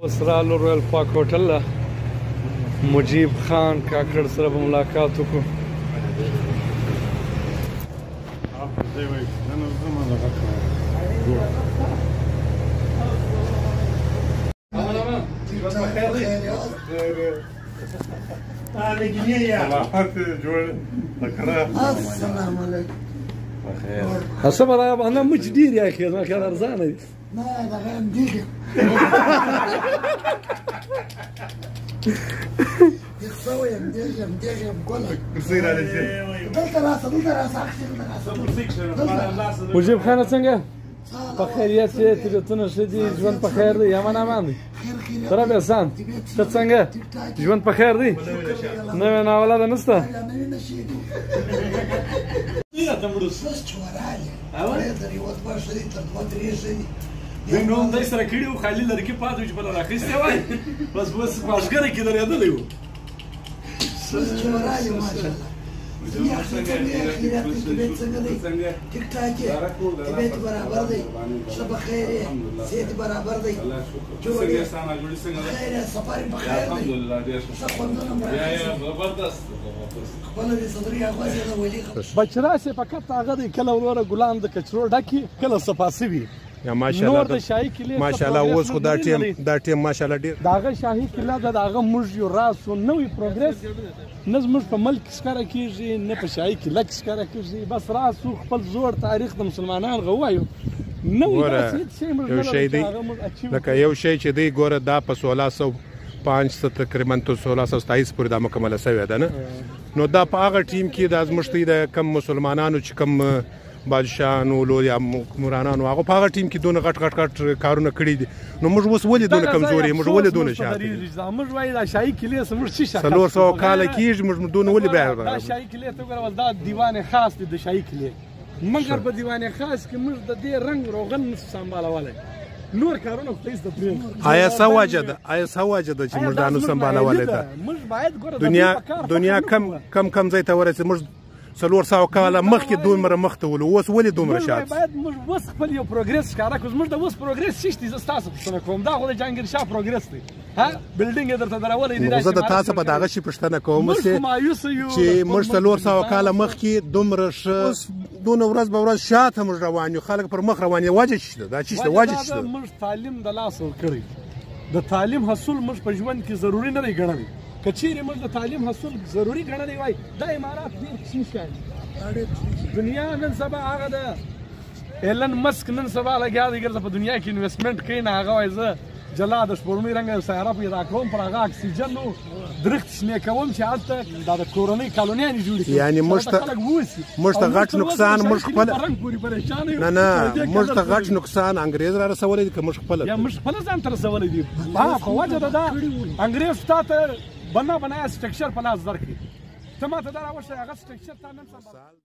اسرالو رویل پاک ہوٹل لا مجیب خان کاکړ سره به ملاقات وکړو. السلام علیکم. السلام علیکم. انا مش دير يا اخي ما كان ارزانه. ما هذا غير مدير. يخسوي مدير بقولك. كرسي على شيء. ضلت راسه أخشى. مجيب خان څنګه؟ په خیریت یې طبیعتونه ښه دي، ژوند په خیر دی، امان امان دی. ترى بيسان ته څنګه؟ ژوند په خیر دی؟ نوې ناولاده نشته؟ نوم دای سره کړي وو، خالي لرګي پاتې وو چې بله راخیستی وای، بس اوس مازدیګری کې درېدلی وو. ٹھیک ٹھاک ہے، طبیعت برابر دی، سب بخیر ہے، صحت برابر دی، خیر ہے، سفر بخیر دی، سب خوندونه خپله د صدري اغوز یې د ولي بچ راسې فقط هغه دی کله وروره ګلان د کچرو ډکي کله صفاسي وي. نور د شاهي کلي ماشاءالله اوس خو دا ټیم ماشاءالله ډېر د هغه شاهي کله ده، د هغه موږ یو راز و نوی پروګرس نه زموږ په ملک کې ښکاره کېږي نه په شاهي کله کې ښکاره کېږي. بس راز و خپل زوړ تاریخ د مسلمانانو غووایو نوی داسې شی موږ یو شی دی لکه یو شی چې دی ګوره دا په 1605 تقریبا 1627 پورې دا مکمله شوې ده نه، نو دا په هغه ټیم کې د ازمشتي د کم مسلمانانو چې کم بادشاهانو لوی مرانانو هغه په هغه ټیم کې دونه غټ کارونه کړي دي، نو موږ اوس ولې دونه کمزوري، موږ ولې دونه شاته دي؟ موږ وایو دا شاهي کلي زموږ څه شي 400 کاله کېږي موږ دونه ولې بیا دا شاهي کلي ته وګوره دا دیوان خاص دی د شاهي کلي، مګر په دیوان خاص کې موږ د دې رنګ روغن نشو سمبالولی، نور کارونه خو هېڅ د پرېږدو. آیا څه وجه ده چې موږ دا نو سمبالولی ده؟ موږ باید ګوره دنیا کم ځای ته ورسېد، موږ 400 کاله مخکې دومره مخ ته ولو، اوس ولې دومره شاته؟ باید موږ اوس خپل یو پروګرس ښکاره کړو. زموږ د اوس پروګرس څه شي؟ زه ستاسو پوښتنه کوم، دا خو د جهانګیر شاه پروګرس دی، ها بلډینګ یې درته درولی دی. زه د تاسو په دغه شي پوښتنه کوم چې موږ 400 کاله مخکې دومره ښه دونه ورځ به ورځ شاته موږ روان یو، خلک پر مخ روان یو، وجه څه ده؟ دا څه شته؟ وجه څه ده؟ موږ تعلیم د لاس ورکړی، د تعلیم حصول موږ په ژوند کې ضروري نه دی ګڼلی. که چیرې موږ د تعلیم حصول ضروري ګڼلی وای دا امارات ډېر کوچني شی دی. دنیا نن سبا هغه ده، ایلن مسک نن سبا لګیا دی ګرځه په دنیا کې انویسټمنټ کوي، نه هغه وایي زه جلا د سپوږمۍ رنګه سیاره پیدا کوم، پر هغه اکسیجن نو درخت شنې کوم چې هلته دا د کورنۍ کالونیانې جوړې کړي، یعنې موږ ته غټ نقصان موږ خپله موږ ته غټ نقصان انګرېز را رسولی دی که موږ خپله یا موږ خپله ځان ته رسولی دي؟ خو وجه ده دا انګرېز تا ته بنا بنایا سټرکچر په لاس درکړي، ته ما ته دا راوښیه هغه سټرکچر تا نن سبا